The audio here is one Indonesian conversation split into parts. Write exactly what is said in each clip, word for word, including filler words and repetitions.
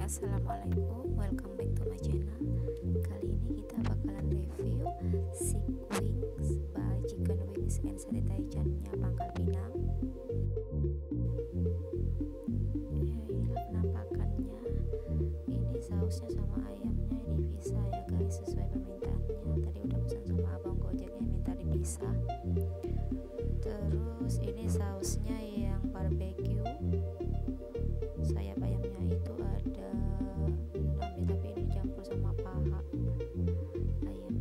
Assalamualaikum, welcome back to my channel. Kali ini kita bakalan review Sick Wings by Chicken Wings and Sate Taichannya Pangkal Pinang. Ya, inilah penampakannya. Ini sausnya sama ayamnya dipisah ya guys, sesuai permintaannya. Tadi udah pesan sama abang gojeknya minta dipisah. Terus ini sausnya yang barbecue. Sayap ayamnya itu ada enam ya, tapi ini dicampur sama paha ayam.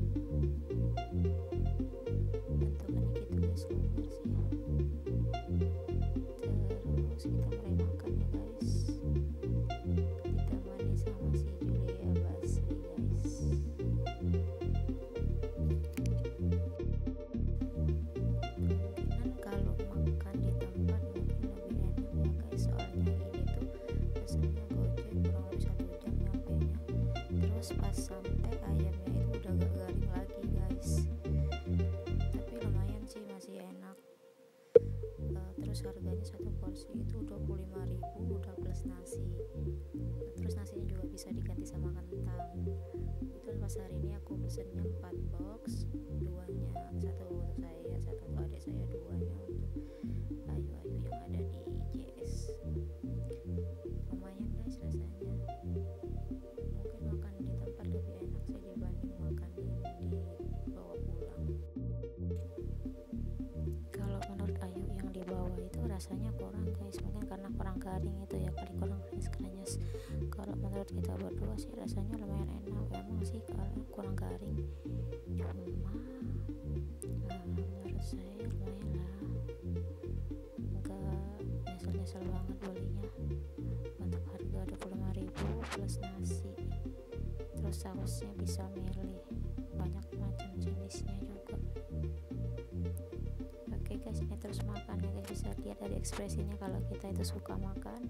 Bentukannya gitu guys, lumer sih ya. Terus kita mulai makan ya guys, ditemani sama si Julia Basri guys. Kemungkinan kalau makan di tempat mungkin lebih enak ya guys, soalnya ini tuh pesannya Gojek kurang lebih satu jam nyampenya. Terus pas sampai ayamnya itu udah gak garing lagi guys, tapi lumayan sih, masih enak. Uh, terus harganya satu porsi itu dua puluh lima ribu udah plus nasi. Terus nasinya juga bisa diganti sama kentang. Itu pas hari ini aku pesennya empat box, duanya satu untuk saya, satu untuk adik saya, duanya untuk ayu-ayu yang ada di J S. Lumayan guys rasanya, mungkin makan di tempat lebih enak sih dibanding makan di dibawa pulang. Kalau menurut Ayu yang dibawa itu rasanya kurang guys, mungkin karena kurang garing itu ya kali, kurang krenyes. Kalau menurut kita berdua sih rasanya lumayan enak, emang sih kalau kurang garing, cuma nah, menurut saya lumayan lah, enggak nyesel-nyesel banget belinya. Untuk harga dua puluh lima ribu plus nasi, terus sausnya bisa milih banyak macam jenisnya juga. Oke guys, ini terus makan ya guys, bisa lihat dari ekspresinya kalau kita itu suka makan.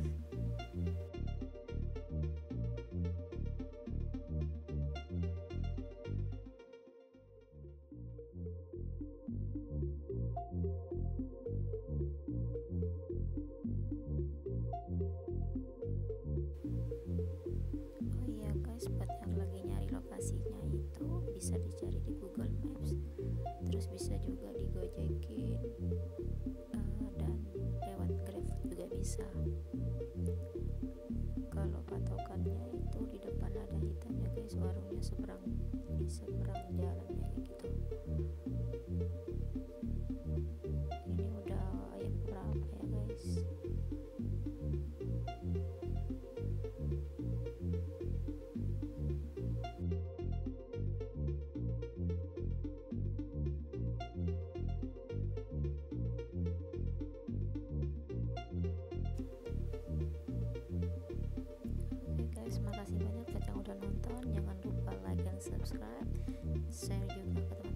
Oh iya guys, buat yang lagi nyari lokasinya itu bisa dicari di Google Maps, terus bisa juga digojekin, uh, dan lewat GrabFood juga bisa. Kalau patokannya itu di depan ada hitamnya guys, warungnya seberang di seberang jalannya kayak gitu. Ini udah ayam berapa ya guys? Makasih banyak buat yang udah nonton, jangan lupa like dan subscribe, share juga ke teman